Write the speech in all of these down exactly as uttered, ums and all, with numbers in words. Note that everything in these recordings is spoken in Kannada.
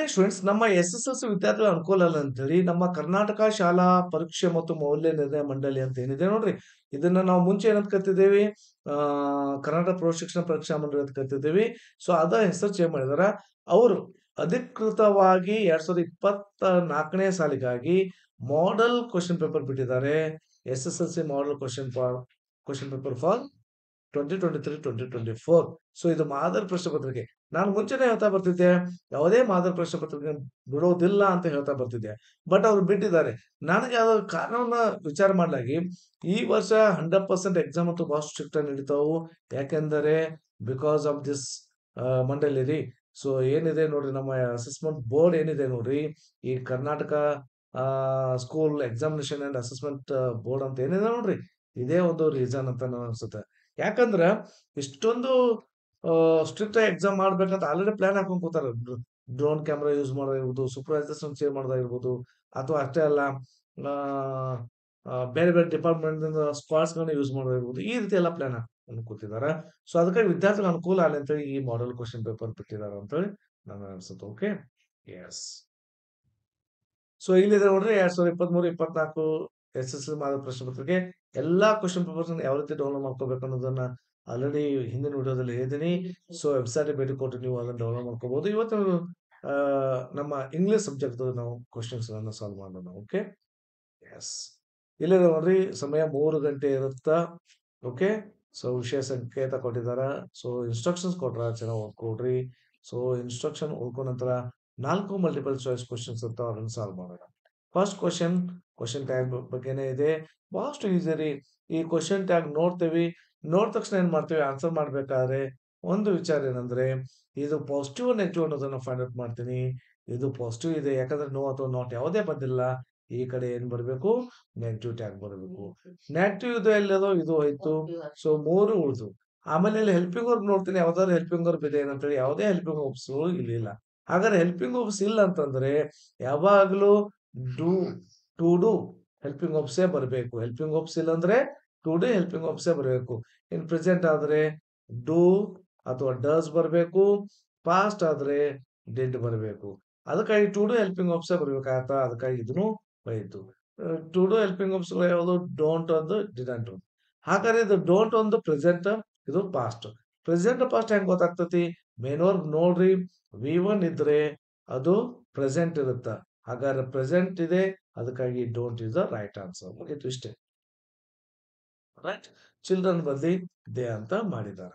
ಓಕೆ ಸ್ಟೂಡೆಂಟ್ಸ್, ನಮ್ಮ ಎಸ್ ಎಸ್ ಎಲ್ ಸಿ ವಿದ್ಯಾರ್ಥಿಗಳ ಅನುಕೂಲ ಅಲ್ಲ ಅಂತೇಳಿ ನಮ್ಮ ಕರ್ನಾಟಕ ಶಾಲಾ ಪರೀಕ್ಷೆ ಮತ್ತು ಮೌಲ್ಯ ನಿರ್ಣಯ ಮಂಡಳಿ ಅಂತ ಏನಿದೆ ನೋಡ್ರಿ. ಇದನ್ನ ನಾವು ಮುಂಚೆ ಏನಂತ ಕರಿತಿದ್ದೇವೆ, ಆ ಕರ್ನಾಟಕ ಪ್ರೌಢ ಶಿಕ್ಷಣ ಪರೀಕ್ಷಾ ಮಂಡಳಿ ಅಂತ ಕರಿತಿದ್ದೇವೆ. ಸೊ ಅದ ಹೆಸರು ಚೇಂಜ್ ಮಾಡಿದಾರ. ಅವರು ಅಧಿಕೃತವಾಗಿ ಎರಡ್ ಸಾವಿರದ ಇಪ್ಪತ್ತ ನಾಲ್ಕನೇ ಸಾಲಿಗಾಗಿ ಮಾಡೆಲ್ ಕ್ವಶನ್ ಪೇಪರ್ ಬಿಟ್ಟಿದ್ದಾರೆ. S S L C model question question paper for twenty twenty three twenty twenty four. So ಇದು ಮಾದರಿ ಪ್ರಶ್ನೆ ಪತ್ರಿಕೆ. ನಾನು ಮುಂಚೆನೆ ಹೇಳ್ತಾ ಬರ್ತಿದ್ದೆ, ಯಾವುದೇ ಮಾದರಿ ಪ್ರಶ್ನೆ ಪತ್ರಿಕೆ ಬಿಡೋದಿಲ್ಲ ಅಂತ ಹೇಳ್ತಾ ಬರ್ತಿದ್ದೆ. ಬಟ್ ಅವ್ರು ಬಿಟ್ಟಿದ್ದಾರೆ. ನನಗೆ ಅದರ ಕಾರಣವನ್ನ ವಿಚಾರ ಮಾಡಲಾಗಿ ಈ ವರ್ಷ ಹಂಡ್ರೆಡ್ ಪರ್ಸೆಂಟ್ ಎಕ್ಸಾಮ್ ಅಂತೂ ಬಹಳ ಸ್ಟ್ರಿಕ್ಟ್ ಆಗಿ ನಡೀತಾವು. ಯಾಕೆಂದರೆ ಬಿಕಾಸ್ ಆಫ್ ದಿಸ್ ಮಂಡಳಿ ರೀ. ಸೊ ಏನಿದೆ ನೋಡ್ರಿ, ನಮ್ಮ ಅಸೆಸ್ಮೆಂಟ್ ಬೋರ್ಡ್ ಏನಿದೆ ನೋಡ್ರಿ, ಈ Karnataka school examination and assessment board ಅಂತ ಏನಿದೆ ನೋಡ್ರಿ, ಇದೇ ಒಂದು ರೀಸನ್ ಅಂತ ನನಗೆ ಅನ್ಸುತ್ತೆ. ಯಾಕಂದ್ರ ಇಷ್ಟೊಂದು ಸ್ಟ್ರಿಕ್ಟ್ ಆಗಿ ಎಕ್ಸಾಮ್ ಮಾಡ್ಬೇಕಂತ ಆಲ್ರೆಡಿ ಪ್ಲಾನ್ ಹಾಕೊಂಡ್ ಕೂತಾರ. ಡ್ರೋನ್ ಕ್ಯಾಮ್ರಾ ಯೂಸ್ ಮಾಡೋದಿರ್ಬೋದು, ಸೂಪರ್ವೈಸರ್ಸ್ ಚೇಂಜ್ ಮಾಡೋದಾಗಿರ್ಬೋದು, ಅಥವಾ ಅಷ್ಟೇ ಅಲ್ಲ, ಆ, ಆ, ಬೇರೆ ಬೇರೆ ಡಿಪಾರ್ಟ್ಮೆಂಟ್ ಸ್ಕ್ವಾಡ್ಸ್ ಗಳನ್ನ ಯೂಸ್ ಮಾಡೋದಿರ್ಬೋದು, ಈ ರೀತಿ ಎಲ್ಲ ಪ್ಲಾನ್ ಹಾಕೊಂಡು ಕೂತಿದ್ದಾರೆ. ಸೊ ಅದಕ್ಕಾಗಿ ವಿದ್ಯಾರ್ಥಿಗಳ ಅನುಕೂಲ ಆಗಲಿ ಅಂತೇಳಿ ಈ ಮಾಡೆಲ್ ಕ್ವಶನ್ ಪೇಪರ್ ಬಿಟ್ಟಿದ್ದಾರೆ ಅಂತೇಳಿ ನನಗೆ ಅನ್ಸುತ್ತೆ. Okay, S. ಸೊ ಇಲ್ಲಿದೆ ನೋಡ್ರಿ, ಎರಡ್ ಸಾವಿರದ ಇಪ್ಪತ್ತ್ ಮೂರು ಇಪ್ಪತ್ನಾಲ್ಕು ಎಸ್ ಎಸ್ ಎಲ್ ಮಾದರಿ ಪ್ರಶ್ನೆ ಪತ್ರಿಕೆ ಎಲ್ಲಾ ಕ್ವಶನ್ ಪೇಪರ್ಸ್ ಯಾವ ರೀತಿ ಡೌನ್ಲೋಡ್ ಮಾಡ್ಕೋಬೇಕು ಅನ್ನೋದನ್ನ ಆಲ್ರೆಡಿ ಹಿಂದಿನ ವಿಡಿಯೋದಲ್ಲಿ ಹೇಳಿದ್ದೀನಿ. ಸೊ ವೆಬ್ಸೈಟ್ ಭೇಟಿ ಕೊಟ್ಟು ನೀವು ಅದನ್ನ ಡೌನ್ಲೋಡ್ ಮಾಡ್ಕೋಬಹುದು. ಇವತ್ತು ಆ, ನಮ್ಮ ಇಂಗ್ಲಿಷ್ ಸಬ್ಜೆಕ್ಟ್ ನಾವು ಕ್ವಶನ್ಸ್ ಗಳನ್ನ ಸಾಲ್ವ್ ಮಾಡೋಣ. Okay, yes. ಇಲ್ಲಿದೆ ನೋಡ್ರಿ, ಸಮಯ ಮೂರು ಗಂಟೆ ಇರುತ್ತಾ. ಓಕೆ, ಸೊ ವಿಷಯ ಸಂಕೇತ ಕೊಟ್ಟಿದಾರ. ಸೊ ಇನ್ಸ್ಟ್ರಕ್ಷನ್ಸ್ ಕೊಟ್ರ, ಚೆನ್ನಾಗಿ ಓದ್ಕೊಡ್ರಿ. ಸೊ ಇನ್ಸ್ಟ್ರಕ್ಷನ್ ಓದ್ಕೊಂಡ ನಂತರ ನಾಲ್ಕು ಮಲ್ಟಿಪಲ್ ಚಾಯ್ಸ್ ಕ್ವಶನ್ಸ್ ಅಂತ ಅದನ್ನ ಸಾಲ್ವ್ ಮಾಡೋಣ. ಫಸ್ಟ್ ಕ್ವಶನ್ ಕ್ವಶನ್ ಟ್ಯಾಗ್ ಬಗ್ಗೆನೇ ಇದೆ, ಬಹಳಷ್ಟು ಈಸಿ ರೀ. ಈ ಕ್ವಶನ್ ಟ್ಯಾಗ್ ನೋಡ್ತೇವಿ, ನೋಡ್ ತಕ್ಷಣ ಏನ್ ಮಾಡ್ತೇವೆ, ಆನ್ಸರ್ ಮಾಡ್ಬೇಕಾದ್ರೆ ಒಂದು ವಿಚಾರ ಏನಂದ್ರೆ, ಇದು ಪಾಸಿಟಿವ್ ನೆಗೆಟಿವ್ ಅನ್ನೋದನ್ನ ಫೈಂಡ್ ಔಟ್ ಮಾಡ್ತೀನಿ. ಇದು ಪಾಸಿಟಿವ್ ಇದೆ ಯಾಕಂದ್ರೆ ನೋ ಅಥವಾ ನಾಟ್ ಯಾವುದೇ ಬಂದಿಲ್ಲ. ಈ ಕಡೆ ಏನ್ ಬರಬೇಕು, ನೆಗೆಟಿವ್ ಟ್ಯಾಗ್ ಬರಬೇಕು. ನೆಗೆಟಿವ್ ಇದು ಎಲ್ಲದೋ ಇದು ಹೋಯ್ತು. ಸೊ ಮೂರು ಉಳಿದು. ಆಮೇಲೆ ಇಲ್ಲಿ ಹೆಲ್ಪಿಂಗ್ ವರ್ಬ್ ನೋಡ್ತೀನಿ, ಯಾವ್ದಾದ್ರು ಹೆಲ್ಪಿಂಗ್ ವರ್ಬ್ ಇದೆ ಏನಂತೇಳಿ. ಯಾವುದೇ ಹೆಲ್ಪಿಂಗ್ ವರ್ಬ್ಸ್ ಇಲ್ಲಿ ಇಲ್ಲ. ಹಾಗಾದ್ರೆ ಹೆಲ್ಪಿಂಗ್ ವರ್ಬ್ಸ್ ಇಲ್ಲ ಅಂತಂದ್ರೆ ಯಾವಾಗ್ಲೂ ಡೂ ಟು ಡೂ ಹೆಲ್ಪಿಂಗ್ ವರ್ಬ್ಸೇ ಬರಬೇಕು. ಹೆಲ್ಪಿಂಗ್ ವರ್ಬ್ಸ್ ಇಲ್ಲ ಅಂದ್ರೆ ಟು ಡೂ ಹೆಲ್ಪಿಂಗ್ ವರ್ಬ್ಸೇ ಬರಬೇಕು. ಇನ್ ಪ್ರೆಸೆಂಟ್ ಆದ್ರೆ ಡೂ ಅಥವಾ ಡಸ್ ಬರಬೇಕು. ಪಾಸ್ಟ್ ಆದ್ರೆ ಡಿಡ್ ಬರಬೇಕು. ಅದಕ್ಕಾಗಿ ಟು ಡೂ ಹೆಲ್ಪಿಂಗ್ ವರ್ಬ್ಸೇ ಬರ್ಬೇಕಾಗತ್ತ. ಅದಕ್ಕಾಗಿ ಇದನ್ನು ಬೈತು. ಟು ಡೂ ಹೆಲ್ಪಿಂಗ್ ವರ್ಬ್ಸ್ ಯಾವುದು, ಡೋಂಟ್ ಒಂದು, ಡಿಡಂಟ್ ಒಂದು. ಹಾಗಾದ್ರೆ ಇದು ಡೋಂಟ್ ಒಂದು ಪ್ರೆಸೆಂಟ್, ಇದು ಪಾಸ್ಟ್. ಪ್ರೆಸೆಂಟ್ ಪಾಸ್ಟ್ ಹೆಂಗ್ ಗೊತ್ತಾಗ್ತತಿ, ಮೇನ್ ವರ್ಬ್ ನೋಡ್ರಿ, ವಿ ಒನ್ ಇದ್ರೆ ಅದು ಪ್ರೆಸೆಂಟ್ ಇರುತ್ತ. ಹಾಗಾದ್ರೆ ಪ್ರೆಸೆಂಟ್ ಇದೆ, ಅದಕ್ಕಾಗಿ don't is the right answer. ಮುಗೀತು, ಇಷ್ಟೇ. ರೈಟ್. ಚಿಲ್ಡ್ರನ್ ಬದಲಿ ದೇ ಅಂತ ಮಾಡಿದ್ದಾರೆ.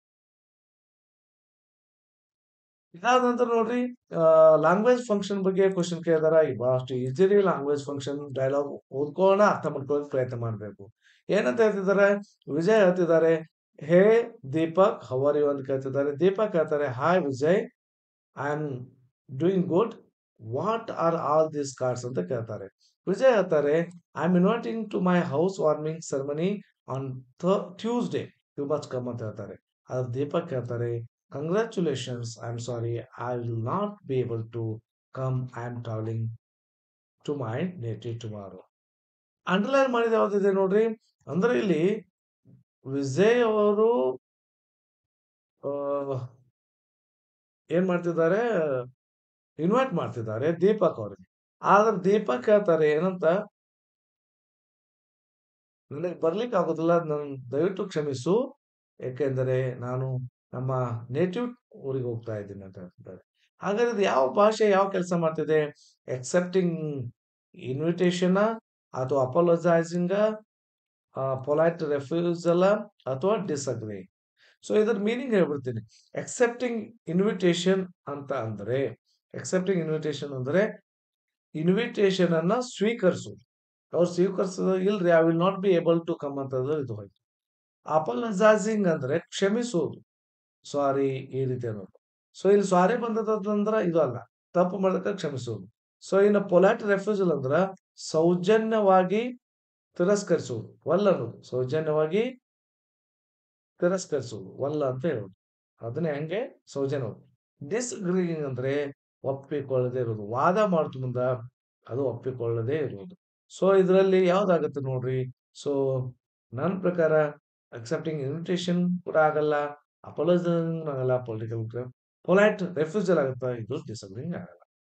ಇದಾದ ನಂತರ ನೋಡ್ರಿ, ಲ್ಯಾಂಗ್ವೇಜ್ ಫಂಕ್ಷನ್ ಬಗ್ಗೆ ಕ್ವಶನ್ ಕೇಳಿದಾರ. ಬಹಳಷ್ಟು ಈಸಿಲಿ ಲ್ಯಾಂಗ್ವೇಜ್ ಫಂಕ್ಷನ್ ಡೈಲಾಗ್ ಓದ್ಕೊಳ್ಳೋಣ, ಅರ್ಥ ಮಾಡ್ಕೊಳ್ಳೋಕೆ ಪ್ರಯತ್ನ ಮಾಡ್ಬೇಕು. ಏನಂತ ಹೇಳ್ತಿದ್ದಾರೆ, ವಿಜಯ್ ಹೇಳ್ತಿದ್ದಾರೆ, hey Deepak how are you ಅಂತ ಕೇಳ್ತಿದ್ದಾರೆ. ದೀಪಕ್ ಹೇಳ್ತಾರೆ, hi Vijay, I am doing good, what are all these cards ಅಂತ ಕೇಳ್ತಾರೆ. ವಿಜಯ್ ಹೇಳ್ತಾರೆ, I am inviting to my house warming ceremony on Tuesday, you must come ಅಂತ ಹೇಳ್ತಾರೆ. ಆದ್ರೆ ದೀಪಕ್ ಹೇಳ್ತಾರೆ, congratulations, I am sorry, I will not be able to come, I am travelling to my native tomorrow. Underline ಮಾಡಿದ ಯಾವ್ದಿದೆ ನೋಡ್ರಿ, ಅಂದ್ರೆ ಇಲ್ಲಿ ವಿಜಯ್ ಅವರು ಏನ್ ಮಾಡ್ತಿದ್ದಾರೆ, ಇನ್ವೈಟ್ ಮಾಡ್ತಿದ್ದಾರೆ ದೀಪಕ್ ಅವ್ರಿಗೆ. ಆದ್ರೆ ದೀಪಕ್ ಹೇಳ್ತಾರೆ ಏನಂತ, ನನಗೆ ಬರ್ಲಿಕ್ಕೆ ಆಗೋದಿಲ್ಲ, ನನ್ ದಯವಿಟ್ಟು ಕ್ಷಮಿಸು, ಯಾಕೆಂದರೆ ನಾನು ನಮ್ಮ ನೇಟಿವ್ ಊರಿಗೆ ಹೋಗ್ತಾ ಇದ್ದೀನಿ ಅಂತ ಹೇಳ್ತಿದ್ದಾರೆ. ಹಾಗಾದ್ರೆ ಇದು ಯಾವ ಭಾಷೆ ಯಾವ ಕೆಲಸ ಮಾಡ್ತಿದೆ, ಎಕ್ಸೆಪ್ಟಿಂಗ್ ಇನ್ವಿಟೇಷನ್ ಅಥವಾ ಅಪಾಲೋಜೈಸಿಂಗ್, ಪೊಲೈಟ್ ರೆಫ್ಯೂಸಲ್ ಅಥವಾ ಡಿಸ್ಅಗ್ರಿ. ಸೊ ಇದ್ರ ಮೀನಿಂಗ್ ಹೇಳ್ಬಿಡ್ತೀನಿ. ಎಕ್ಸೆಪ್ಟಿಂಗ್ ಇನ್ವಿಟೇಷನ್ ಅಂತ ಅಂದ್ರೆ, ಎಕ್ಸೆಪ್ಟಿಂಗ್ ಇನ್ವಿಟೇಷನ್ ಅಂದ್ರೆ ಇನ್ವಿಟೇಷನ್ ಅನ್ನ ಸ್ವೀಕರಿಸುದು. ಅವ್ರು ಸ್ವೀಕರಿಸೋದು ಇಲ್ರಿ, I will not be able to come ಅಂತಂದ್ರೆ ಇದು ಹೋಯ್ತು. ಅಪಾಲಜೈಸಿಂಗ್ ಅಂದ್ರೆ ಕ್ಷಮಿಸೋದು, ಸಾರಿ ಈ ರೀತಿ ಅನ್ನೋದು. ಸೊ ಇಲ್ಲಿ ಸಾರಿ ಬಂದದಂದ್ರ ಇದು ಅಲ್ಲ, ತಪ್ಪು ಮಾಡಿದಕ್ಕೆ ಕ್ಷಮಿಸೋದು. ಸೊ ಇನ್ನು ಪೊಲೈಟ್ ರೆಫ್ಯೂಸಲ್ ಅಂದ್ರ ಸೌಜನ್ಯವಾಗಿ ತಿರಸ್ಕರಿಸುವುದು, ವಲ್ಲ ಅನ್ನೋದು. ಸೌಜನ್ಯವಾಗಿ ತಿರಸ್ಕರಿಸುವುದು, ವಲ್ಲ ಅಂತ ಹೇಳೋದು. ಅದನ್ನೇ ಹಂಗೆ ಸೌಜನ್ಯ. ಡಿಸ್ಅಗ್ರೀಯಿಂಗ್ ಅಂದ್ರೆ ಒಪ್ಪಿಕೊಳ್ಳದೆ ಇರೋದು, ವಾದ ಮಾಡ್ತು ಮುಂದ ಅದು ಒಪ್ಪಿಕೊಳ್ಳದೆ ಇರುವುದು. ಸೊ ಇದರಲ್ಲಿ ಯಾವ್ದಾಗತ್ತೆ ನೋಡ್ರಿ. ಸೊ ನನ್ನ ಪ್ರಕಾರ ಅಕ್ಸೆಪ್ಟಿಂಗ್ ಇನ್ವಿಟೇಷನ್ ಕೂಡ ಆಗಲ್ಲ, ಅಪಾಲಜೈಸಿಂಗ್ ಆಗಲ್ಲ, ಪೊಲಿಟಿಕಲ್ ಪೊಲೈಟ್ ರೆಫ್ಯೂಸಲ್ ಆಗುತ್ತಾ, ಇದು ಡಿಸ್ಅಗ್ರಿಂಗ್ ಆಗಲ್ಲ.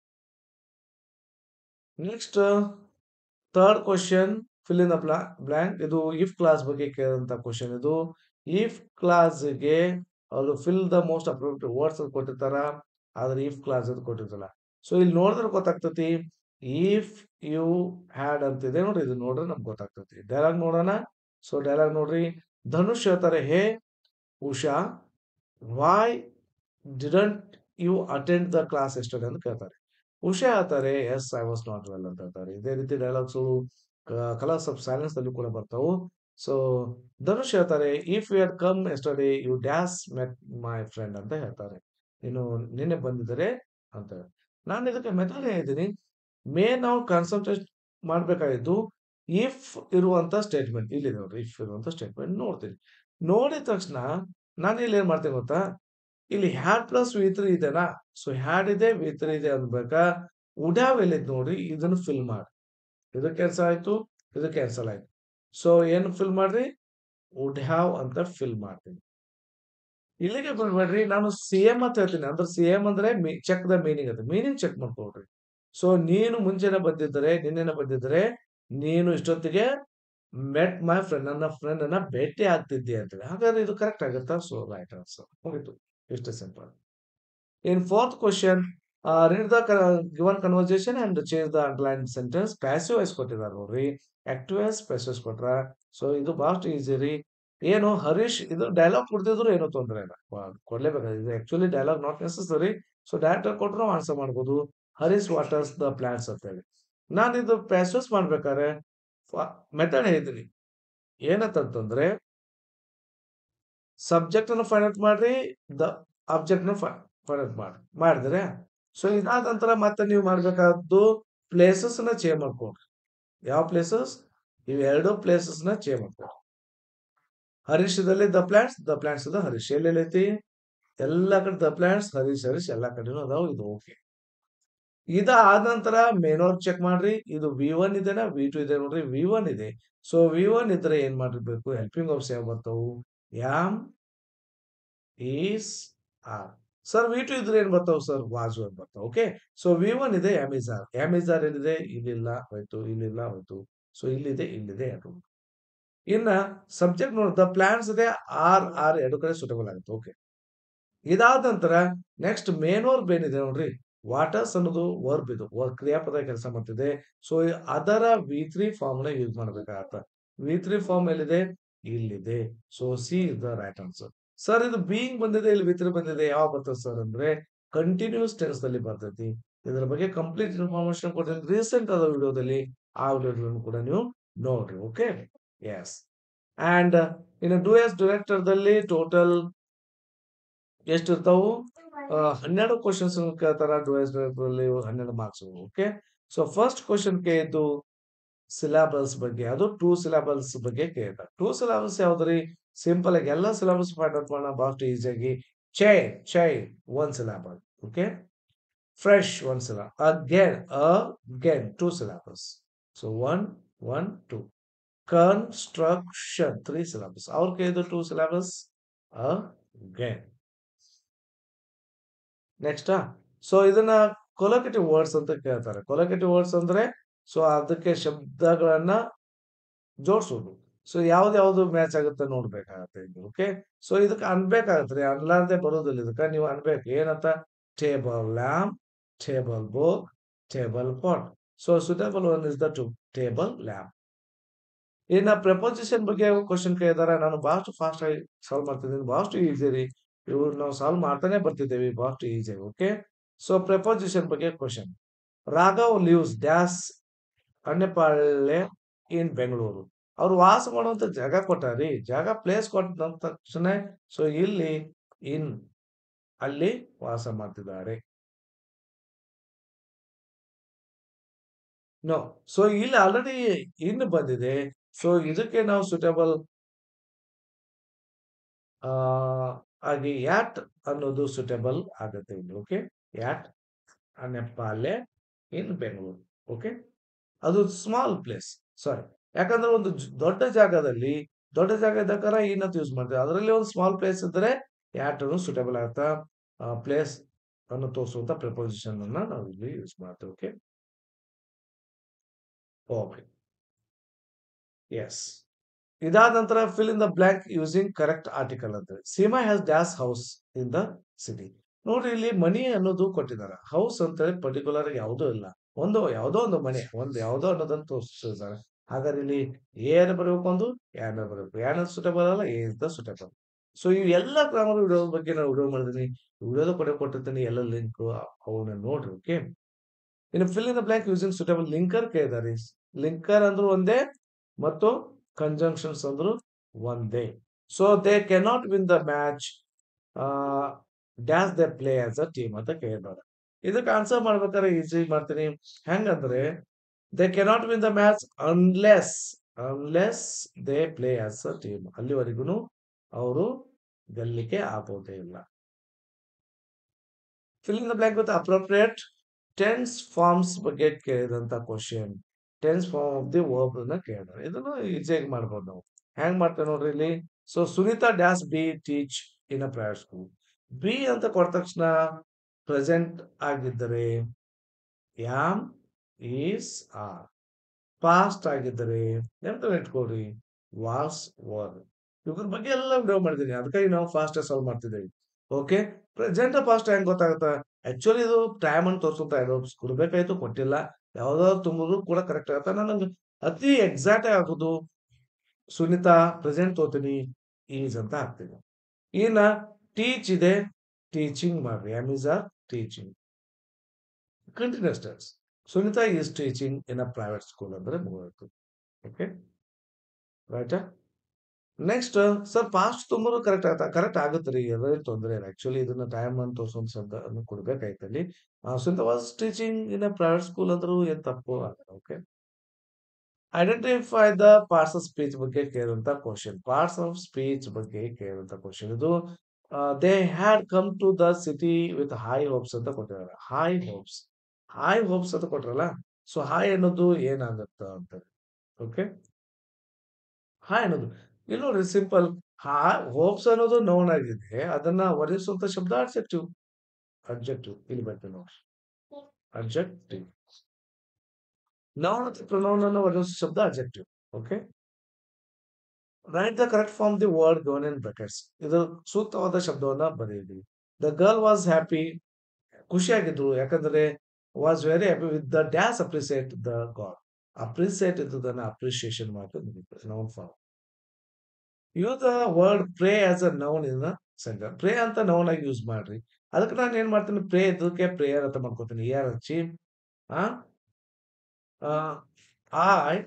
Next third question fill in the blank. ಇದು ಇಫ್ ಕ್ಲಾಸ್ ಬಗ್ಗೆ ಕೇಳಿದಂತ ಕ್ವಶನ್ ಇದು. ಇಫ್ ಕ್ಲಾಸ್ಗೆ ಅವರು fill the most appropriate words ಅಂತ ಕೊಟ್ಟಿರ್ತಾರ, ಆದ್ರೆ ಇಫ್ ಕ್ಲಾಸ್ ಅಂತ ಕೊಟ್ಟಿರ್ತಲ್ಲ. ಸೊ ಇಲ್ಲಿ ನೋಡಿದ್ರೆ ಗೊತ್ತಾಗ್ತತಿ. ಇಫ್ ಯು ಹ್ಯಾಡ್ ಅಂತಿದೆ ನೋಡ್ರಿ, ಇದು ನೋಡ್ರಿ ನಮ್ಗೆ ಗೊತ್ತಾಗ್ತತಿ. ಡೈಲಾಗ್ ನೋಡೋಣ. ಸೊ ಡೈಲಾಗ್ ನೋಡ್ರಿ. ಧನುಷ್ ಹೇಳ್ತಾರೆ, hey Usha, why didn't you attend the class yesterday ಅಂತ ಕೇಳ್ತಾರೆ. ಉಷಾ ಹೇಳ್ತಾರೆ, yes I was not well ಅಂತ ಹೇಳ್ತಾರೆ. ಇದೇ ರೀತಿ ಡೈಲಾಗ್ಸ್ ಕಲರ್ಸ್ ಆಫ್ ಸೈಲೆನ್ಸ್ ಅಲ್ಲಿ ಕೂಡ ಬರ್ತಾವು. ಸೊ ಧನುಷ್ ಹೇಳ್ತಾರೆ, if you had come yesterday you dash met my friend ಅಂತ ಹೇಳ್ತಾರೆ. ನೀನು ನಿನ್ನೆ ಬಂದಿದ್ದಾರೆ ಅಂತ. ನಾನು ಇದಕ್ಕೆ ಮೆಥಡ್ ಹೇಳಿದ್ದೀನಿ. ಮೇ ನಾವು ಕಾನ್ಸಂಟ್ರೇಟ್ ಮಾಡ್ಬೇಕಾಗಿದ್ದು ಇಫ್ ಇರುವಂತ ಸ್ಟೇಟ್ಮೆಂಟ್ ಇಲ್ಲಿದೆ ನೋಡ್ರಿ. ಇಫ್ ಇರುವಂತ ಸ್ಟೇಟ್ಮೆಂಟ್ ನೋಡ್ತೀನಿ. ನೋಡಿದ ತಕ್ಷಣ ನಾನು ಇಲ್ಲಿ ಏನ್ ಮಾಡ್ತೀನಿ ಗೊತ್ತಾ, ಇಲ್ಲಿ ಹ್ಯಾಡ್ ಪ್ಲಸ್ ವಿ ತ್ರೀ ಇದೆನಾ. ಸೊ ಹ್ಯಾಡ್ ಇದೆ, ವಿ ತ್ರೀ ಇದೆ ಅನ್ಬೇಕಾ. ವುಡ್ ಹ್ಯಾವ್ ಎಲ್ಲಿದ್ ನೋಡ್ರಿ, ಇದನ್ನು ಫಿಲ್ ಮಾಡಿ. ಇದು ಕ್ಯಾನ್ಸಲ್ ಆಯ್ತು, ಇದು ಕ್ಯಾನ್ಸಲ್ ಆಯ್ತು. ಸೊ ಏನು ಫಿಲ್ ಮಾಡ್ರಿ, ವುಡ್ ಹ್ಯಾವ್ ಅಂತ ಫಿಲ್ ಮಾಡ್ತೀನಿ. ಇಲ್ಲಿಗೆ ಬಿಡ್ಬೇಡ್ರಿ, ನಾನು ಸಿ ಎಂ ಅಂತ ಹೇಳ್ತೀನಿ. ಅಂದ್ರೆ ಸಿ ಎಂ ಅಂದ್ರೆ ಚೆಕ್ ದ ಮೀನಿಂಗ್ ಅಂತ. ಮೀನಿಂಗ್ ಚೆಕ್ ಮಾಡ್ಕೊಳ್ರಿ. ಸೊ ನೀನು ಮುಂಚೆನೆ ಬಂದಿದ್ದರೆ, ನಿನ್ನೆನೆ ಬಂದಿದ್ರೆ, ನೀನು ಇಷ್ಟೊತ್ತಿಗೆ ಮೆಟ್ ಮೈ ಫ್ರೆಂಡ್, ನನ್ನ ಫ್ರೆಂಡ್ ಅನ್ನ ಭೇಟಿ ಆಗ್ತಿದ್ದೆ ಅಂತೇಳಿ. ಹಾಗಾದ್ರೆ ಇದು ಕರೆಕ್ಟ್ ಆಗುತ್ತಾ. ಸೊ ರೈಟ್ ಆನ್ಸರ್ ಮುಗಿತು. ಇಷ್ಟು simple. In fourth question, uh, read the co- given conversation and change the underlined sentence. Passive voice ಕೊಟ್ಟಿದ್ದಾರೆ ನೋಡ್ರಿ. ಆಕ್ಟಿವ್ ವಾಯ್ಸ್, passive voice ಕೊಟ್ರ. ಸೊ ಇದು ಬಹಳ ಈಸಿ ರೀ. ಏನು ಹರೀಶ್ ಇದು ಡೈಲಾಗ್ ಕೊಡ್ತಿದ್ರು ಏನೋ ತೊಂದ್ರೆ ಇಲ್ಲ. ವ- ಕೊಡ್ಲೇಬೇಕಾದ್ರೆ ಇದು actually dialogue not necessary. So direct ಆಗಿ ಕೊಟ್ಟರು ಆನ್ಸರ್ ಮಾಡ್ಬೋದು. ಹರೀಶ್ ವಾಟರ್ಸ್ ದ ಪ್ಲಾಂಟ್ಸ್ ಅಂತ ಹೇಳಿ. ನಾನು ಇದು ಪ್ಯಾಸಿವ್ಸ್ ಮಾಡ್ಬೇಕಾದ್ರೆ ಮೆಥಡ್ ಹೇಳಿದ್ದೀನಿ. ಏನಂತಂದ್ರೆ ಸಬ್ಜೆಕ್ಟ್ ಅನ್ನು ಫೈಂಡ್ ಔಟ್ ಮಾಡ್ರಿ, ದ ಆಬ್ಜೆಕ್ಟ್ ನ ಫೈಂಡ್ ಔಟ್ ಮಾಡಿ ಮಾಡಿದ್ರೆ. ಸೊ ಇದಾದ ನಂತರ ಮತ್ತೆ ನೀವು ಮಾಡ್ಬೇಕಾದ್ದು ಪ್ಲೇಸಸ್ ನ ಚೇಂಜ್ ಮಾಡ್ಕೊಡ್ರಿ. ಯಾವ ಪ್ಲೇಸಸ್, ಇವ್ ಎರಡು ಪ್ಲೇಸಸ್ ನ ಚೇಂಜ್ ಮಾಡ್ಕೊಡ್ರಿ. ಹರೀಶದಲ್ಲಿ the plants, the plants the Harish ಎಲ್ಲೈತಿ, ಎಲ್ಲಾ ಕಡೆ ದ ಪ್ಲಾಂಟ್ಸ್, ಹರೀಶ್ ಹರೀಶ್ ಎಲ್ಲಾ ಕಡೆನೂ ಅದಾವ. ಇದು ಓಕೆ. ಇದ ಆದ ನಂತರ ಮೇನೋರ್ ಚೆಕ್ ಮಾಡ್ರಿ. ಇದು ವಿ ಒನ್ ಇದೆನಾ, ವಿ ಟು ಇದೆ ನೋಡ್ರಿ. ವಿ ಒನ್ ಇದೆ. ಸೊ ವಿ ಒನ್ ಇದ್ರೆ ಏನ್ ಮಾಡಿರ್ಬೇಕು, ಹೆಲ್ಪಿಂಗ್ ಆಫ್ಸ್ ಯಾವ ಬರ್ತಾವು, am, is, are. Sir V two ಇದ್ರೆ ಏನ್ ಬರ್ತಾವ ಸರ್, ವಾಜು ಅಂತ ಬರ್ತಾವ. ಓಕೆ. ಸೊ ವಿ ಒನ್ ಇದೆ, am is are. Am is are ಏನಿದೆ, ಇಲ್ಲಿಲ್ಲ ಹೋಯ್ತು, ಇಲ್ಲಿಲ್ಲ ಹೋಯ್ತು. ಸೊ ಇಲ್ಲಿದೆ, ಇಲ್ಲಿದೆ ಎರಡು. ಇನ್ನ ಸಬ್ಜೆಕ್ಟ್ ನೋಡಿ, ದ ಪ್ಲಾನ್ಸ್ ಇದೆ, ಆರ್ ಆರ್ ಎರಡು ಕಡೆ ಸೂಟಬಲ್ ಆಗುತ್ತೆ. ಓಕೆ. ಇದಾದ ನಂತರ ನೆಕ್ಸ್ಟ್ ಮೇನ್ ವರ್ಬ್ ಏನಿದೆ ನೋಡ್ರಿ. ವಾಟರ್ಸ್ ಅನ್ನೋದು ವರ್ಬ್, ಇದು ಕ್ರಿಯಾಪದ ಕೆಲಸ ಮಾಡ್ತಿದೆ. ಸೊ ಅದರ ವಿ ತ್ರೀ ಫಾರ್ಮ್ ನ ಯೂಸ್ ಮಾಡ್ಬೇಕಾಗತ್ತ. ವಿ ತ್ರೀ ಫಾರ್ಮ್ ಎಲ್ಲಿದೆ, ಇಲ್ಲಿದೆ. So C is the right answer. Sir ಇದು ಬೀಯಿಂಗ್ ಬಂದಿದೆ, ಇಲ್ಲಿ ವಿ ತ್ರೀ ಬಂದಿದೆ, ಯಾವ ಬರ್ತದೆ ಸರ್ ಅಂದ್ರೆ ಕಂಟಿನ್ಯೂಸ್ ಟೆನ್ಸ್ ನಲ್ಲಿ ಬರ್ತೈತಿ. ಇದರ ಬಗ್ಗೆ ಕಂಪ್ಲೀಟ್ ಇನ್ಫಾರ್ಮೇಶನ್ ಕೊಟ್ಟಿದ್ದೀನಿ ರೀಸೆಂಟ್ ಆದ ವಿಡಿಯೋದಲ್ಲಿ. ಆ ವಿಡಿಯೋಗಳನ್ನು ಕೂಡ ನೀವು ನೋಡ್ರಿ. ಓಕೆ. ಎಸ್. ಅಂಡ್ ಇನ್ನು ಡೂ ಎಸ್ ಡೈರೆಕ್ಟರ್ ದಲ್ಲಿ ಟೋಟಲ್ ಎಷ್ಟು ಇರ್ತಾವು, ಹನ್ನೆರಡು ಕ್ವಶನ್ಸ್ ಕೇಳ್ತಾರ. ಡೂ ಎಸ್ ಡೈರೆಕ್ಟರ್ ಅಲ್ಲಿ ಹನ್ನೆರಡು marks. Okay. So first question ಕೇಳಿದ್ದು ಸಿಲಾಬಲ್ಸ್ ಬಗ್ಗೆ, ಅದು ಟೂ ಸಿಲಾಬಲ್ಸ್ ಬಗ್ಗೆ ಕೇಳ್ತಾರೆ. ಟೂ ಸಿಲಾಬಲ್ಸ್ ಯಾವ್ದ್ರಿ, ಸಿಂಪಲ್ ಆಗಿ ಎಲ್ಲ ಸಿಲಾಬಸ್ ಫೈಂಡ್ ಔಟ್ ಮಾಡೋಣ ಬಹಳ ಈಸಿಯಾಗಿ. Chai chai one syllable. Okay. Fresh one syllable. Again again two syllables. So one one two. Construction three syllabus. ಅವ್ರ ಕೇಳಿದ್ದು two syllabus. Again. Next so ಇದನ್ನ ಕೊಲೋಕೇಟಿವ್ ವರ್ಡ್ಸ್ ಅಂತ ಕೇಳ್ತಾರೆ. ಕೊಲೋಕೇಟಿವ್ ವರ್ಡ್ಸ್ ಅಂದ್ರೆ ಸೊ ಅದಕ್ಕೆ ಶಬ್ದಗಳನ್ನ ಜೋಡಿಸೋದು. ಸೊ ಯಾವ್ದು ಯಾವ್ದು ಮ್ಯಾಚ್ ಆಗುತ್ತೆ ನೋಡ್ಬೇಕಾಗತ್ತೆ ಇದು. ಓಕೆ. ಸೊ ಇದಕ್ಕೆ ಅನ್ಬೇಕಾಗತ್ರಿ, ಅನ್ಲಾರ್ದೆ ಬರೋದಿಲ್ಲ. ಇದಕ್ಕೆ ನೀವು ಅನ್ಬೇಕು ಏನಂತ, table lamp, table book, table pot. So suitable one is the to table lamp. ಇನ್ನ ಪ್ರಪೋಸಿಷನ್ ಬಗ್ಗೆ ಕ್ವಶನ್ ಕೇಳಿದಾರೆ. ನಾನು ಬಹಳಷ್ಟು ಫಾಸ್ಟ್ ಆಗಿ ಸಾಲ್ವ್ ಮಾಡ್ತಿದ್ದೀನಿ, ಬಹಳಷ್ಟು ಈಸಿ ರೀ. ಇವು ನಾವು ಸಾಲ್ವ್ ಮಾಡ್ತಾನೆ ಬರ್ತಿದ್ದೇವೆ, ಬಹಳಷ್ಟು ಈಸಿ. ಓಕೆ. ಸೊ ಪ್ರಪೋಸಿಷನ್ ಬಗ್ಗೆ question. Raghav lives dash Annepalya in Bengaluru. ಅವ್ರು ವಾಸ ಮಾಡುವಂತ ಜಾಗ ಕೊಟ್ಟಾರಿ, ಜಾಗ ಪ್ಲೇಸ್ ಕೊಟ್ಟ ತಕ್ಷಣ ಸೊ ಇಲ್ಲಿ ಇನ್ ಅಲ್ಲಿ ವಾಸ ಮಾಡ್ತಿದ್ದಾರೆ. ನೋ. ಸೊ ಇಲ್ಲಿ ಆಲ್ರೆಡಿ ಇನ್ ಬಂದಿದೆ. ಸೊ ಇದಕ್ಕೆ ನಾವು ಸುಟೇಬಲ್ ಆ ಹಾಗೆ ಯಾಟ್ ಅನ್ನೋದು ಸುಟೇಬಲ್ ಆಗುತ್ತೆ ಇಲ್ಲಿ. Okay. At Annepalya in Bengaluru. Okay. ಅದು ಸ್ಮಾಲ್ ಪ್ಲೇಸ್. ಸಾರಿ, ಯಾಕಂದ್ರೆ ಒಂದು ಜ್- ದೊಡ್ಡ ಜಾಗದಲ್ಲಿ ದೊಡ್ಡ ಜಾಗ ಇದ್ದಕ್ಕಾರ ಏನಂತ ಯೂಸ್ ಮಾಡ್ತೇವೆ. ಅದರಲ್ಲಿ ಒಂದು ಸ್ಮಾಲ್ ಪ್ಲೇಸ್ ಇದ್ರೆ ಯಾಟ್ ಅನ್ನು ಸುಟೇಬಲ್ ಆಗ್ತಾ ಪ್ಲೇಸ್ ಅನ್ನು ತೋರಿಸುವಂತ ಪ್ರಿಪೋಸಿಷನ್ ಅನ್ನ ನಾವು ಇಲ್ಲಿ ಯೂಸ್ ಮಾಡ್ತೇವೆ. ಓಕೆ. ಓಕೆ. ಎಸ್. ಇದಾದ ನಂತರ fill in the blank using correct article ಅಂತ. Seema has dash house in the city. ನೋಡ್ರಿ ಇಲ್ಲಿ ಮನಿ ಅನ್ನೋದು ಕೊಟ್ಟಿದ್ದಾರೆ. ಹೌಸ್ ಅಂತ ಹೇಳಿ ಪರ್ಟಿಕ್ಯುಲರ್ ಯಾವುದೂ ಇಲ್ಲ. ಒಂದು ಯಾವುದೋ ಒಂದು ಮನೆ, ಒಂದು ಯಾವುದೋ ಅನ್ನೋದನ್ನು ತೋರಿಸಿದ್ದಾರೆ. ಹಾಗಾದ್ರೆ ಇಲ್ಲಿ ಎ ಅನ್ನು ಬರಬೇಕು, ಒಂದು ಎ ಅನ್ನು ಬರಬೇಕು. ಎ ಅನ್ನೋದು ಸೂಟೇಬಲ್ ಅಲ್ಲ, a is the suitable. So ಈ ಎಲ್ಲ ಗ್ರಾಮರ್ ವಿಡಿಯೋ ಬಗ್ಗೆ ನಾನು ವಿಡಿಯೋ ಮಾಡಿದ್ದೀನಿ. ವಿಡಿಯೋದ ಕೊನೆ ಕೊಟ್ಟಿರ್ತೀನಿ ಎಲ್ಲ ಲಿಂಕ್, ಅವನ್ನ ನೋಡ್ರಿ. ಓಕೆ. ಇನ್ನು fill in the blank using suitable linker ಕೇಳಿದಾರೆ. ಲಿಂಕರ್ ಅಂದ್ರೂ ಒಂದೇ ಮತ್ತು ಕಂಜಂಕ್ಷನ್ಸ್ ಅಂದ್ರು ಒಂದೇ. So they cannot win the match dash they play as a team ಅಂತ ಕೇಳಿದಾರೆ. ಇದಕ್ಕೆ ಆನ್ಸರ್ ಮಾಡ್ಬೇಕಾದ್ರೆ ಈಸಿ ಮಾಡ್ತೀನಿ. ಹೆಂಗಂದ್ರೆ they cannot win the match unless unless they play as a team. ಅಲ್ಲಿವರೆಗೂ ಅವರು ಗೆಲ್ಲಿಕ್ಕೆ ಆಗೋದೇ ಇಲ್ಲ. Fill in the blank with appropriate tense forms ಬಗ್ಗೆ ಕೇಳಿದಂತ question. Tense form of the verb ನ ಕೇಳಿದಾರೆ. ಇದನ್ನು ಈಸಿಯಾಗಿ ಮಾಡ್ಬೋದು ನಾವು. ಹೆಂಗ್ ಮಾಡ್ತೇವೆ ನೋಡ್ರಿ ಇಲ್ಲಿ. So Sunita dash be teach in a private school. Be ಅಂತ ಕೊಟ್ಟ ತಕ್ಷಣ ಪ್ರೆಸೆಂಟ್ ಆಗಿದ್ದರೆ ಯಾಮ್, ಈಸ್, ಆರ್. ಪಾಸ್ಟ್ ಆಗಿದ್ದರೆ ಎಂತ ಇಟ್ಕೊಳ್ರಿ, ವಾಸ್, ವರ್. ಇವ್ರ ಬಗ್ಗೆ ಎಲ್ಲ ವಿಡಿಯೋ ಮಾಡಿದೀನಿ. ಅದಕ್ಕಾಗಿ ನಾವು ಫಾಸ್ಟ್ ಸಾಲ್ವ್ ಮಾಡ್ತಿದ್ದೇವೆ. ಓಕೆ. ಪ್ರೆಸೆಂಟ್ ಪಾಸ್ಟ್ ಹೆಂಗ್ ಗೊತ್ತಾಗುತ್ತಾ? ಆಕ್ಚುಲಿ ಇದು ಟೈಮ್ ಅಂತ ತೋರಿಸುತ್ತಾ ಇದು ಕೊಡ್ಬೇಕಾಯ್ತು, ಕೊಟ್ಟಿಲ್ಲ. ಯಾವ್ದಾದ್ರು ತುಂಬಿದ್ರು ಕೂಡ ಕರೆಕ್ಟ್ ಆಗುತ್ತೆ. ನನಗೆ ಅತಿ ಎಕ್ಸಾಕ್ಟ್ ಆಗೋದು ಸುನಿತಾ ಪ್ರೆಸೆಂಟ್ ತೋತೀನಿ, ಈಸ್ ಅಂತ ಹಾಕ್ತೀನಿ. ಇನ್ನ ಟೀಚ್ ಇದೆ, ಟೀಚಿಂಗ್ ಮಾಡ್ರಿ. Am is are teaching. Continuous tense. Sunita is teaching in a private school ಅಂದ್ರೆ ಮುಗಿತು. ಓಕೆ, ರೈಟಾ? ನೆಕ್ಸ್ಟ್ ಸರ್ ಪಾಸ್ಟ್ ತುಂಬಿದ್ರು ಕರೆಕ್ಟ್ ಆಗುತ್ತೆ. ಕರೆಕ್ಟ್ ಆಗುತ್ತೆ ರೀ, ಅದೇನು ತೊಂದರೆ ಇಲ್ಲ. ಆಕ್ಚುಲಿ ಇದನ್ನ ಟೈಮ್ ಅಂತ ತೋರಿಸೋ ಶಬ್ದ ಕೊಡ್ಬೇಕಾಯ್ತು ಅಲ್ಲಿ. Sunita was teaching in a private school ಅಂದ್ರೂ ಏನ್ ತಪ್ಪು ಆಗಲ್ಲ. Okay. Identify the parts of speech ಬಗ್ಗೆ ಕೇಳುವಂತ ಕ್ವಶನ್. ಪಾರ್ಟ್ಸ್ ಆಫ್ ಸ್ಪೀಚ್ ಬಗ್ಗೆ ಕೇಳುವಂತ ಕ್ವಶನ್ ಇದು. They had come to the city with high hopes ಅಂತ ಕೊಟ್ಟಿದ್ದಾರೆ. ಹೈ ಹೋಪ್ಸ್, ಹೈ ಹೋಪ್ಸ್ ಅಂತ ಕೊಟ್ರಲ್ಲ. ಸೊ ಹೈ ಅನ್ನೋದು ಏನಾಗುತ್ತ ಅಂತ. ಓಕೆ, ಹೈ ಅನ್ನೋದು ಇಲ್ಲಿ ನೋಡಿ ಸಿಂಪಲ್. ಹಾ ಹೋಪ್ಸ್ ಅನ್ನೋದು ನೌನ್ ಆಗಿದೆ. ಅದನ್ನ ವರ್ಣಿಸುವಂತ ಶಬ್ದ ಅಡ್ಜೆಕ್ಟಿವ್. ಅಡ್ಜೆಕ್ಟಿವ್ ಇಲ್ಲಿ ಬರ್ತದೆ ನೋಡಿ, ಅಡ್ಜೆಕ್ಟಿವ್. ನೌನ್ ಮತ್ತು ಪ್ರೊನೌನ್ ಅನ್ನು ವರ್ಣಿಸುವ ಶಬ್ದ adjective. Okay. Write the correct form the word given in brackets. ಇದು ಸೂಕ್ತವಾದ ಶಬ್ದವನ್ನ ಬರೆಯಿರಿ. The girl was happy. ಖುಷಿಯಾಗಿದ್ರು ಯಾಕಂದ್ರೆ was very happy with the dash appreciate the god. Appreciate ಇದ್ದದನ್ನ ಅಪ್ರಿಸಿಯೇಷನ್ ಮಾಡಿ noun form. Use the word pray as a noun in sentence. Pray ಅಂತ ನೌನ್ ಆಗಿ ಯೂಸ್ ಮಾಡ್ರಿ. ಅದಕ್ಕೆ ನಾನು ಏನ್ ಮಾಡ್ತೀನಿ, ಪ್ರೇ ಇದ್ದಕ್ಕೆ ಪ್ರೇಯರ್ ಅಂತ ಮಾಡ್ಕೊತೀನಿ. ಯಾರು ಹಚ್ಚಿ I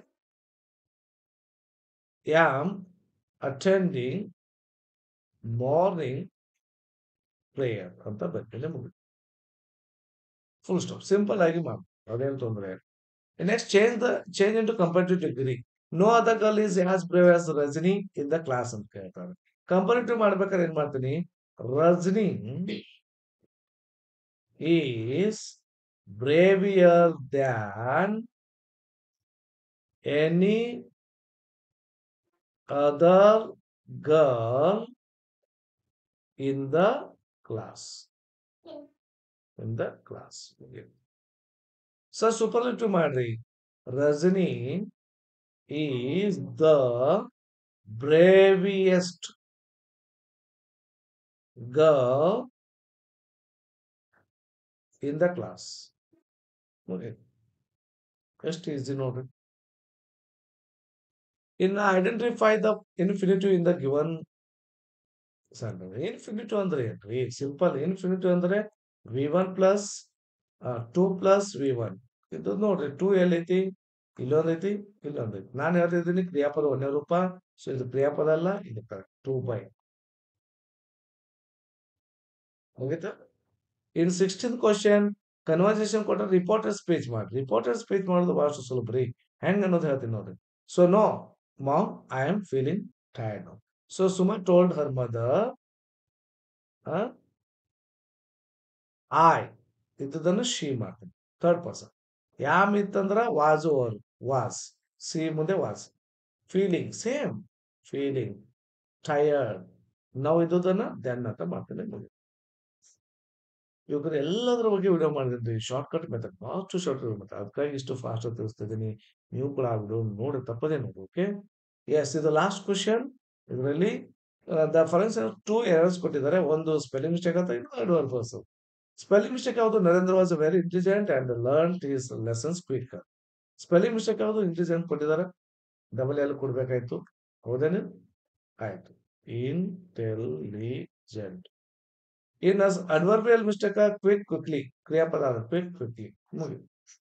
am attending morning prayer ಅಂತ ಬರ್ತೀನಿ. ಮುಗಿದು ಫುಲ್ ಸ್ಟಾಪ್. ಸಿಂಪಲ್ ಆಗಿ ಮಾಡಿ, ಅದೇನು ತೊಂದರೆ ಇಲ್ಲ. Next change the change into comparative degree. No other girl is as brave as Rajani in the class ಅಂತ ಕೇಳ್ತಾರೆ. ಕಂಪೇರಿಟಿವ್ ಮಾಡ್ಬೇಕಾದ್ರೆ ಏನ್ ಮಾಡ್ತೀನಿ, Rajani is bravier than any other girl in the class. In the class. Sir superlative ಮಾಡ್ರಿ. Rajani is the braviest girl in the class. ನೋಡಿ ಎಷ್ಟು ಈಸಿ ನೋಡ್ರಿ. ಇನ್ನು identify the infinitive in the given sentence. Infinitive ಅಂದ್ರೆ ಏನ್ರಿ? ಸಿಂಪಲ್. ಇನ್ಫಿನಿಟಿವ್ ಅಂದ್ರೆ V one plus to plus V one. ಇದು ನೋಡ್ರಿ, ಟೂ ಎಲ್ಲೈತಿ, ಇಲ್ಲೊಂದೈತಿ, ಇಲ್ಲೊಂದೈತಿ. ನಾನು ಹೇಳ್ತಿದ್ದೀನಿ ಕ್ರಿಯಾಪದ ಒಂದೇ ರೂಪ. ಸೊ ಇದು ಕ್ರಿಯಾಪದ ಅಲ್ಲ, ಇದು ಕರೆಕ್ಟ್. ಟೂ ಬೈ ಮುಗಿತಾ? ಇನ್ ಸಿಕ್ಸ್ಟೀನ್ ಕ್ವಶನ್ ಕನ್ವರ್ಸೇಷನ್ ಕೊಟ್ಟ ರಿಪೋರ್ಟರ್ ಸ್ಪೀಚ್ ಮಾಡಿ. ರಿಪೋರ್ಟರ್ ಸ್ಪೀಚ್ ಮಾಡೋದು ಬಹಳಷ್ಟು ಸುಲಭ ರೀ. ಹೆಂಗ್ ಅನ್ನೋದು ಹೇಳ್ತೀನಿ ನೋಡ್ರಿ. So no mom, I am feeling tired now. So Suma told her mother I ಇದ್ದದನ್ನು ಶಿ ಮಾಡ್ತೀನಿ. Third person. ಯಾಮ್ ಇತ್ತಂದ್ರ ವಾಜು ಅವರು ವಾಸ್. ಸಿ ಮುಂದೆ was. Feeling same, feeling tired. ನಾವು ಇದ್ದದನ್ನ ದೆನ್ ಅಂತ ಮಾಡ್ತೀನಿ. ಇವಾಗ ಎಲ್ಲದ್ರ ಬಗ್ಗೆ ವಿಡಿಯೋ ಮಾಡಿದ್ದೀನಿ. ಶಾರ್ಟ್‌ಕಟ್ ಮೆಥಡ್ ಬಹಳಷ್ಟು ಶಾರ್ಟ್‌ಕಟ್ ಮೆಥಡ್. ಅದಕ್ಕಾಗಿ ಇಷ್ಟು ಫಾಸ್ಟ್ ಆಗಿ ತಿಳಿಸ್ತಾ ಇದ್ದೀನಿ. ನೀವು ಕೂಡ ಆ ವಿಡಿಯೋ ನೋಡಿ ತಪ್ಪದೇ ನೋಡಿ. ಓಕೆ. ಯೆಸ್ ಇದು ಲಾಸ್ಟ್ ಕ್ವೆಶ್ಚನ್. ಇದರಲ್ಲಿ ದ ಫಾರ್ ಟೂ ಎರರ್ಸ್ ಕೊಟ್ಟಿದ್ದಾರೆ. ಒಂದು ಸ್ಪೆಲ್ಲಿಂಗ್ ಮಿಸ್ಟೇಕ್ ಅಂತ ಇನ್ನೊಂದು ವರ್ಬಸ್. ಸ್ಪೆಲ್ಲಿಂಗ್ ಮಿಸ್ಟೇಕ್ ಯಾವುದು? Narendra was very intelligent and learned his lessons quick. Spelling mistake ಯಾವುದು? ಇಂಟೆಲಿಜೆಂಟ್ ಕೊಟ್ಟಿದ್ದಾರೆ. ಡಬಲ್ ಎಲ್ ಕೊಡ್ಬೇಕಾಯ್ತು. ಹೌದೇನು? ಆಯ್ತು. Intelligent. In as adverbial mistake quick quickly ಕ್ರಿಯಾಪದ ಕ್ವಿಕ್ ಕ್ವಿಕ್ಲಿ ಮುಗಿ.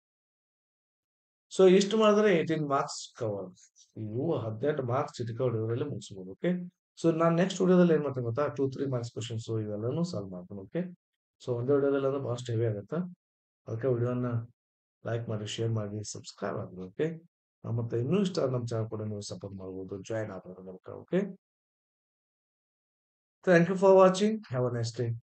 ಸೊ ಇಷ್ಟು ಮಾಡಿದ್ರೆ ಹದಿನೆಂಟು ಮಾರ್ಕ್ಸ್ ಕವರ್. ಇವು ಹದಿನೆಂಟು ಮಾರ್ಕ್ಸ್ ಚಿಟಿಕೌಡ್ ಇವರಲ್ಲಿ ಮುಗಿಸ್ಬೋದು. ಓಕೆ. ಸೊ ನಾನು ನೆಕ್ಸ್ಟ್ ವಿಡಿಯೋದಲ್ಲಿ ಏನ್ ಮಾಡ್ತೀನಿ ಗೊತ್ತಾ? ಟೂ ತ್ರೀ ಮಾರ್ಕ್ಸ್ ಕ್ವಶನ್ಸ್ ಇವೆಲ್ಲನೂ ಸಾಲ್ವ್ ಮಾಡ್ತೀನಿ. ಓಕೆ. ಸೊ ಒಂದೇ ವಿಡಿಯೋದಲ್ಲಿ ಅದು ಬಹಳಷ್ಟು ಹೆವಿ ಆಗುತ್ತೆ. ಅದಕ್ಕೆ ವಿಡಿಯೋನ ಲೈಕ್ ಮಾಡಿ, ಶೇರ್ ಮಾಡಿ, ಸಬ್ಸ್ಕ್ರೈಬ್ ಆಗಿ. ಓಕೆ. ಮತ್ತೆ ಇನ್ನೂ ಇಷ್ಟ ನಮ್ಮ ಚಾನಲ್ ಕೂಡ ನೀವು ಸಪೋರ್ಟ್ ಮಾಡ್ಬೋದು, ಜಾಯಿನ್ ಆಗೋದ್ರ ಮೂಲಕ. Okay. Thank you for watching. Have a nice day.